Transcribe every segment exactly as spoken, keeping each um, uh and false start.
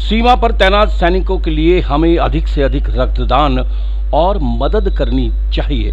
सीमा पर तैनात सैनिकों के लिए हमें अधिक से अधिक रक्तदान और मदद करनी चाहिए।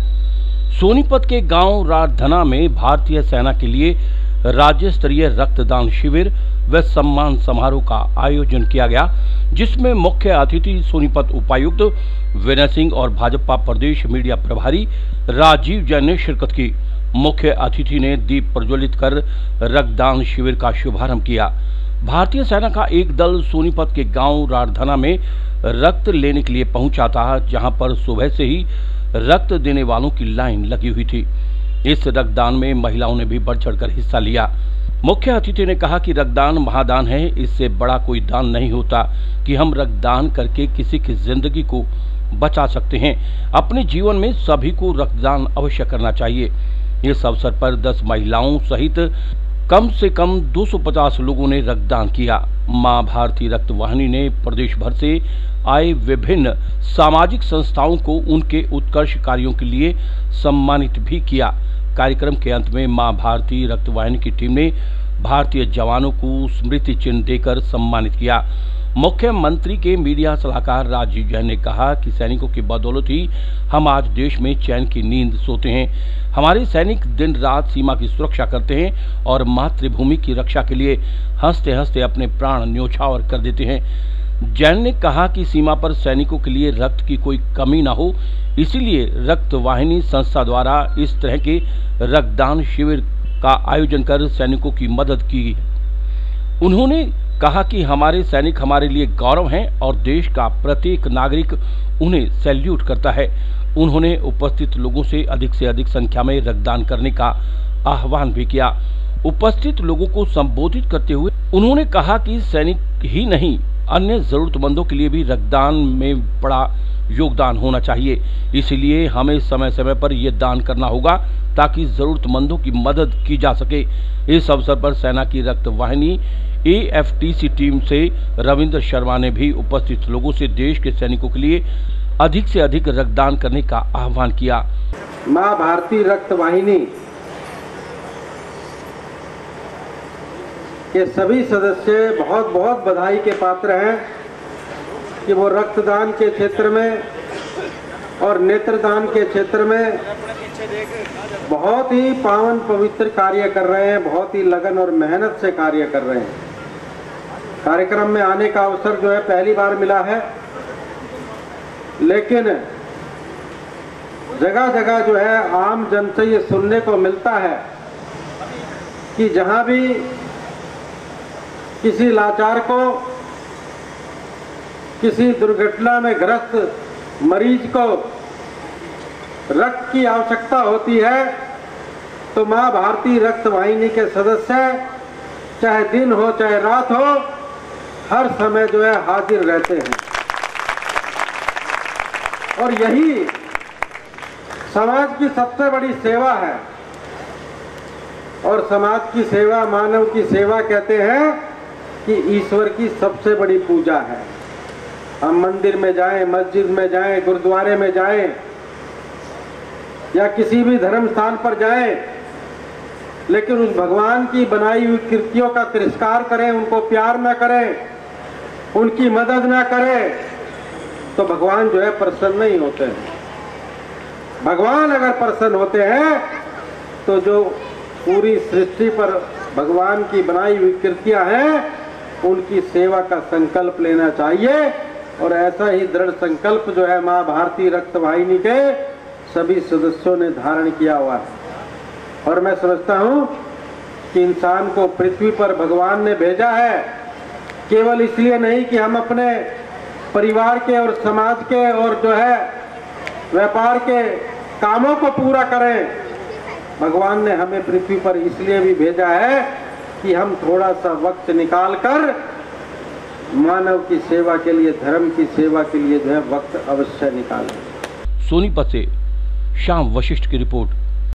सोनीपत के गांव राधना में भारतीय सेना के लिए राज्य स्तरीय रक्तदान शिविर व सम्मान समारोह का आयोजन किया गया, जिसमें मुख्य अतिथि सोनीपत उपायुक्त विनय सिंह और भाजपा प्रदेश मीडिया प्रभारी राजीव जैन ने शिरकत की। मुख्य अतिथि ने दीप प्रज्वलित कर रक्तदान शिविर का शुभारंभ किया। भारतीय सेना का एक दल सोनीपत के गांव राधना में रक्त लेने के लिए पहुंचा था, जहां पर सुबह से ही रक्त देने वालों की लाइन लगी हुई थी। इस रक्तदान में महिलाओं ने भी बढ़ चढ़कर हिस्सा लिया। मुख्य अतिथि ने कहा कि रक्तदान महादान है, इससे बड़ा कोई दान नहीं होता कि हम रक्तदान करके किसी की जिंदगी को बचा सकते हैं। अपने जीवन में सभी को रक्तदान अवश्य करना चाहिए। इस अवसर पर दस महिलाओं सहित कम से कम दो सौ पचास लोगों ने रक्तदान किया। मां भारती रक्त वाहिनी ने प्रदेश भर से आए विभिन्न सामाजिक संस्थाओं को उनके उत्कृष्ट कार्यों के लिए सम्मानित भी किया। कार्यक्रम के अंत में मां भारती रक्त वाहिनी की टीम ने भारतीय जवानों को स्मृति चिन्ह देकर सम्मानित किया। मुख्यमंत्री के मीडिया सलाहकार राजीव जैन ने कहा कि सैनिकों की बदौलत ही हम आज देश में चैन की नींद सोते हैं। हमारे सैनिक दिन रात सीमा की सुरक्षा करते हैं और मातृभूमि की रक्षा के लिए हंसते हंसते अपने प्राण न्योछावर कर देते हैं। जैन ने कहा कि सीमा पर सैनिकों के लिए रक्त की कोई कमी न हो, इसीलिए रक्त वाहिनी संस्था द्वारा इस तरह के रक्तदान शिविर का आयोजन कर सैनिकों की मदद की। उन्होंने कहा कि हमारे सैनिक हमारे लिए गौरव हैं और देश का प्रत्येक नागरिक उन्हें सैल्यूट करता है। उन्होंने उपस्थित लोगों से अधिक से अधिक संख्या में रक्तदान करने का आह्वान भी किया। उपस्थित लोगों को संबोधित करते हुए उन्होंने कहा कि सैनिक ही नहीं, अन्य जरूरतमंदों के लिए भी रक्तदान में बड़ा योगदान होना चाहिए। इसलिए हमें समय समय पर यह दान करना होगा ताकि जरूरतमंदों की मदद की जा सके। इस अवसर पर सेना की रक्त वाहिनी A F T C team से रविंद्र शर्मा ने भी उपस्थित लोगों से देश के सैनिकों के लिए अधिक से अधिक रक्तदान करने का आह्वान किया। मां भारती रक्त वाहिनी के सभी सदस्य बहुत बहुत बधाई के पात्र हैं कि वो रक्तदान के क्षेत्र में और नेत्रदान के क्षेत्र में बहुत ही पावन पवित्र कार्य कर रहे हैं, बहुत ही लगन और मेहनत से कार्य कर रहे हैं। कार्यक्रम में आने का अवसर जो है पहली बार मिला है, लेकिन जगह जगह जो है आम जन से ये सुनने को मिलता है कि जहां भी किसी लाचार को, किसी दुर्घटना में ग्रस्त मरीज को रक्त की आवश्यकता होती है तो मां भारती रक्त वाहिनी के सदस्य चाहे दिन हो चाहे रात हो, हर समय जो है हाजिर रहते हैं। और यही समाज की सबसे बड़ी सेवा है। और समाज की सेवा, मानव की सेवा कहते हैं कि ईश्वर की सबसे बड़ी पूजा है। हम मंदिर में जाएं, मस्जिद में जाएं, गुरुद्वारे में जाएं या किसी भी धर्म स्थान पर जाएं, लेकिन उस भगवान की बनाई हुई कृतियों का तिरस्कार करें, उनको प्यार न करें, उनकी मदद न करें, तो भगवान जो है प्रसन्न नहीं होते हैं। भगवान अगर प्रसन्न होते हैं तो जो पूरी सृष्टि पर भगवान की बनाई हुई कृतियां हैं, उनकी सेवा का संकल्प लेना चाहिए। और ऐसा ही दृढ़ संकल्प जो है मां भारती रक्त वाहिनी के सभी सदस्यों ने धारण किया हुआ है। और मैं समझता हूं कि इंसान को पृथ्वी पर भगवान ने भेजा है केवल इसलिए नहीं कि हम अपने परिवार के और समाज के और जो है व्यापार के कामों को पूरा करें। भगवान ने हमें पृथ्वी पर इसलिए भी भेजा है कि हम थोड़ा सा वक्त निकालकर मानव की सेवा के लिए, धर्म की सेवा के लिए जो है वक्त अवश्य निकालें। सोनीपत से श्याम वशिष्ठ की रिपोर्ट।